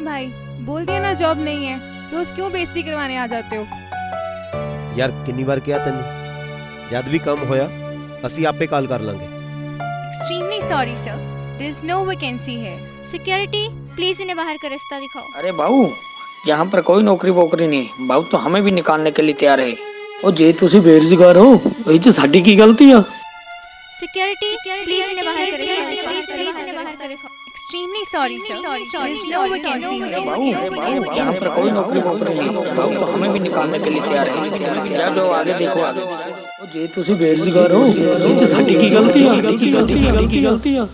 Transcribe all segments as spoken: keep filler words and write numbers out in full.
भाई, बोल दिया ना जॉब नहीं है, रोज क्यों बेइज्जती करवाने आ जाते हो? यार कितनी बार किया तेन, जद भी कम होया असी आपे कॉल कर लांगे। Extremely sorry sir, there is no vacancy here. Security please इन्हें बाहर का रास्ता दिखाओ। अरे बाबू, यहाँ पर कोई नौकरी वोकरी नहीं, बाबू तो हमें भी निकालने के लिए तैयार है। और जे तुसी बेरोजगार हो, वही तो साडी की गलती है। सिक्योरिटी प्लीज इन्हें बाहर का रास्ता दिखाओ। Extremely sorry sir, there is no vacancy here. बाबू, यहाँ पर कोई नौकरी वोकरी नहीं, बाबू तो हमें भी निकालने के लिए तैयार है। क्या दो आगे देखो आगे। और जे तुसी बेरोजगार हो, वही तो साडी की गलती है, गलती गलती गलती गलती है।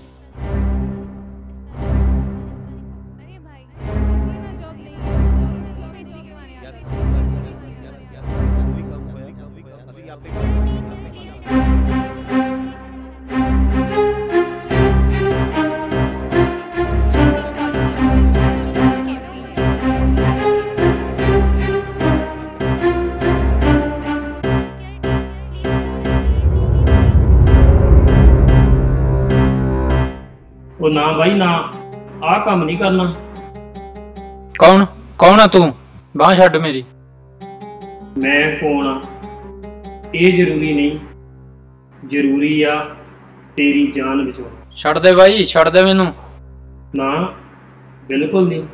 ओ ना भाई ना, आ काम नहीं करना। कौन कौन आ तू? बांह छड्ड मेरी। मैं कौन आ ये जरूरी नहीं, जरूरी आ तेरी जान बचाओ। छड्ड दे भाई, छड्ड दे मैनू। ना बिल्कुल नहीं।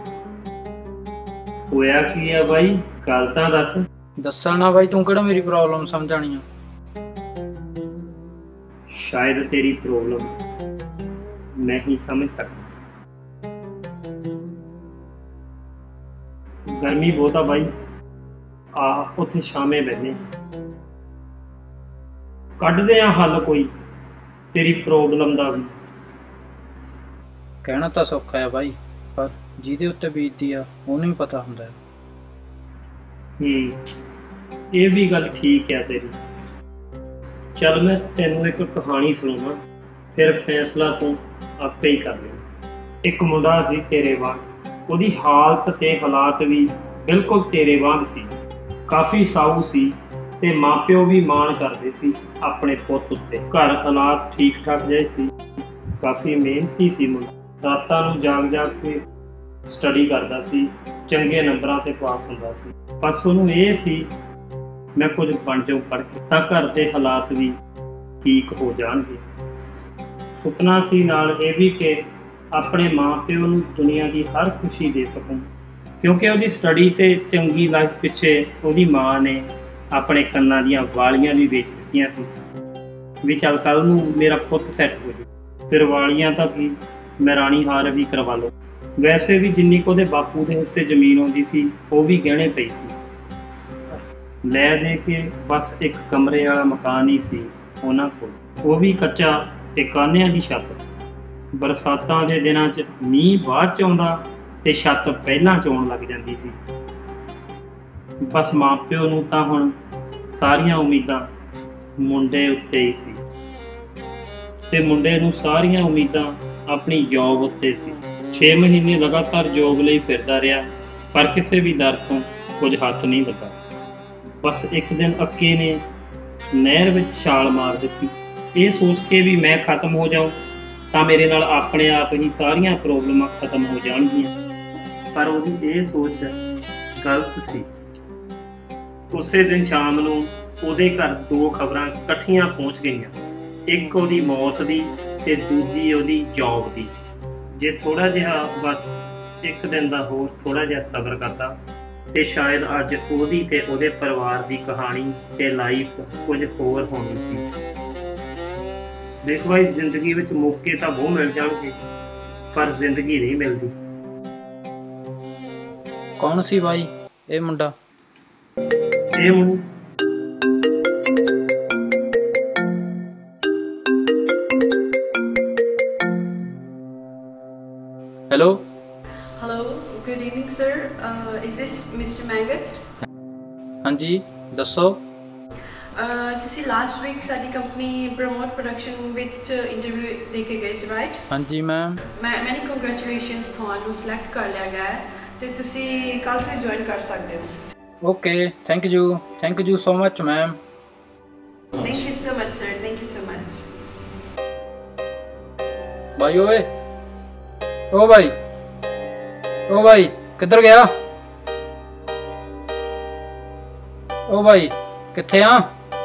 होया की है भाई, गल तां दस। दस्सा ना भाई, तू केड़ा मेरी प्रॉब्लम समझानी आ? शायद तेरी प्रॉब्लम मैं ही समझ सकता। गर्मी बहुत आ भाई, आ उत्थे शामे बहने कढ़दे आ हल कोई तेरी प्रॉब्लम दा भी। कहना तो सौखा है भाई, पर जिहदे उत्ते बीतदी आ ओनू ही पता हुंदा है। हम्म ये भी गल ठीक है तेरी। चल मैं तेनू एक कहानी सुनावां, फिर फैसला तू आपे ही कर लेना। एक मुंडा सी तेरे वांग, ਉਹਦੀ हालत ते हालात भी बिल्कुल तेरे वांग सी। काफ़ी साऊ सी ते माँ प्यो भी माण करदे सी अपने पुੱਤ उत्ते। घर हालात ठीक ठाक ਜਿਹੇ सी, काफ़ी मेहनती सी मुंडा। रातां नूं जाग जाग के स्टडी करदा सी, चंगे नंबरां ते पास हुंदा सी। बस ਉਹਨੂੰ ਇਹ ਸੀ मैं कुछ बन जाऊँ पढ़ के, तां घर दे हालात भी ठीक हो जाणगे। सुपना सी नाल ਇਹ भी कि अपने माँ प्यो नूं दुनिया की हर खुशी दे सकूँ, क्योंकि ਉਹਦੀ स्टडी ते चंगी लाइफ पिछे ਉਹਦੀ माँ ने अपने कन्नां दीयां वालियां भी बेच दित्तियां सी भी चल कल नूं मेरा पुੱਤ सैट हो जाए। फिर वालियां तां की मैं रानी हार भी करवा लो। वैसे भी जिन्नी को ਉਹਦੇ बापू ਦੇ हिस्से ਜ਼ਮੀਨ ਆਉਂਦੀ ਸੀ ਉਹ भी गहने पई सी। ਲੈ ਦੇ ਕੇ बस एक कमरे वाला मकान ही सी ਉਹਨਾਂ ਕੋਲ, ਉਹ भी कच्चा ते कान्हिਆਂ ਦੀ छत। बरसातां ਦੇ ਦਿਨਾਂ 'ਚ ਮੀਂਹ ਬਾਅਦ 'ਚ ਆਉਂਦਾ ਤੇ ਛੱਤ ਪਹਿਲਾਂ 'ਚ ਆਉਣ ਲੱਗ ਜਾਂਦੀ ਸੀ। ਬਸ ਮਾਂ ਪਿਓ ਨੂੰ ਤਾਂ ਹੁਣ ਸਾਰੀਆਂ ਉਮੀਦਾਂ ਮੁੰਡੇ ਉੱਤੇ ਹੀ ਸੀ ਤੇ ਮੁੰਡੇ ਨੂੰ ਸਾਰੀਆਂ ਉਮੀਦਾਂ ਆਪਣੀ ਜੌਬ ਉੱਤੇ ਸੀ। ਛੇ ਮਹੀਨੇ ਲਗਾਤਾਰ ਜੌਬ ਲਈ ਫਿਰਦਾ ਰਿਹਾ, ਪਰ ਕਿਸੇ ਵੀ ਦਰ ਤੋਂ ਕੁਝ ਹੱਥ ਨਹੀਂ ਲੱਗਾ। ਬਸ ਇੱਕ ਦਿਨ ਅੱਕੇ ਨੇ ਨਹਿਰ ਵਿੱਚ ਛਾਲ ਮਾਰ ਦਿੱਤੀ, ਇਹ ਸੋਚ ਕੇ ਵੀ ਮੈਂ ਖਤਮ ਹੋ ਜਾਵਾਂ ਤਾਂ ਮੇਰੇ ਨਾਲ ਆਪਣੇ ਆਪ ਹੀ ਸਾਰੀਆਂ ਪ੍ਰੋਬਲਮਾਂ ਖਤਮ ਹੋ ਜਾਣਗੀਆਂ। ਪਰ ਉਹਦੀ ਇਹ ਸੋਚ ਗਲਤ ਸੀ। ਉਸੇ ਦਿਨ ਸ਼ਾਮ ਨੂੰ ਉਹਦੇ ਘਰ ਦੋ ਖਬਰਾਂ ਇਕੱਠੀਆਂ ਪਹੁੰਚ ਗਈਆਂ, ਇੱਕ ਉਹਦੀ ਮੌਤ ਦੀ ਤੇ ਦੂਜੀ ਉਹਦੀ ਜੌਬ ਦੀ। ਜੇ ਥੋੜ੍ਹਾ ਜਿਹਾ ਬਸ ਇੱਕ ਦਿਨ ਦਾ ਹੋਰ ਥੋੜ੍ਹਾ ਜਿਹਾ ਸਬਰ ਕਰਦਾ ਤੇ ਸ਼ਾਇਦ ਅੱਜ ਉਹਦੀ ਤੇ ਉਹਦੇ ਪਰਿਵਾਰ ਦੀ ਕਹਾਣੀ ਤੇ ਲਾਈਫ ਕੁਝ ਹੋਰ ਹੋਣੀ ਸੀ। ਦੇਖੋ ਭਾਈ, ਜ਼ਿੰਦਗੀ ਵਿੱਚ ਮੌਕੇ ਤਾਂ ਬਹੁਤ ਮਿਲ ਜਾਣਗੇ, ਪਰ ਜ਼ਿੰਦਗੀ ਨਹੀਂ ਮਿਲਦੀ। ਕੌਣ ਸੀ ਭਾਈ ਇਹ ਮੁੰਡਾ? ਇਹ ਮੁੰਡਾ hello hello, good evening sir. Is this mister Mangat? हाँ जी दसो। ਤੁਸੀਂ ਲਾਸਟ ਵੀਕ ਸਾਡੀ ਕੰਪਨੀ ਪ੍ਰਮੋਟ ਪ੍ਰੋਡਕਸ਼ਨ ਵਿੱਚ ਇੰਟਰਵਿਊ ਦੇ ਕੇ ਗਏ ਸੀ, ਰਾਈਟ? हाँ जी मैम। ਮੈਂ ਮੈਨੀ ਕੰਗ੍ਰੈਚੁਲੇਸ਼ਨਸ, ਤੁਹਾਨੂੰ ਸਿਲੈਕਟ ਕਰ ਲਿਆ ਗਿਆ ਹੈ ਤੇ ਤੁਸੀਂ ਕੱਲ ਤੋਂ ਜੁਆਇਨ ਕਰ ਸਕਦੇ ਹੋ। Okay thank you thank you so much ma'am. Thank you so much sir, thank you so much. भाई ओए ओ भाई ओ भाई किधर गया? ओ भाई किथे आ?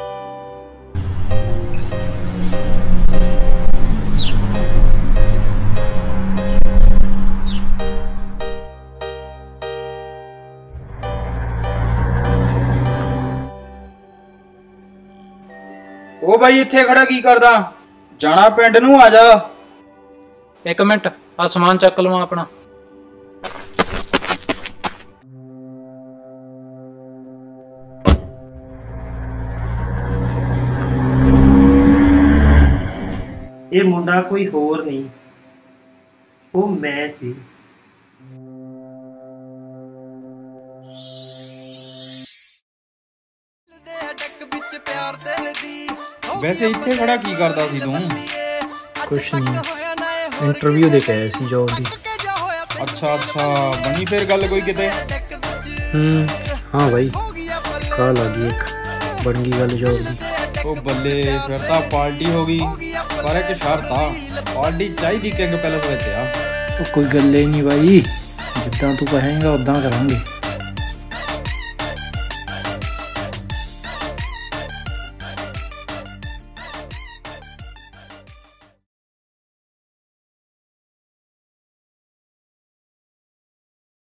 ओ भाई इत्थे खड़ा की करदा? जाना पिंड नूं, आ जा। एक मिनट आ समान चक लवां अपना। ਇਹ ਮੁੰਡਾ ਕੋਈ ਹੋਰ ਨਹੀਂ, ਉਹ ਮੈਂ ਸੀ। ਵੈਸੇ ਇੱਥੇ ਖੜਾ ਕੀ ਕਰਦਾ ਸੀ ਤੂੰ? कुछ नहीं, इंटरव्यू दे के आया सी जॉब दी। ਅੱਛਾ ਅੱਛਾ, ਬਣੀ ਫਿਰ ਗੱਲ ਕੋਈ ਕਿਤੇ? हम्म हाँ भाई, कॉल आ गई एक, बन गई गल जॉब दी। ਉਹ ਬੱਲੇ, ਫਿਰ ਤਾਂ ਪਾਰਟੀ ਹੋ ਗਈ। ਪਰ ਇੱਕ ਸ਼ਰਤ ਆ, ਪਾਰਟੀ ਚਾਹੀਦੀ ਕਿੰਗ ਪੈਲਸ ਵਿੱਚ ਆ। तो कोई गल ही नहीं भाई, जिद्दां तू कहेगा उद्दां करांगे।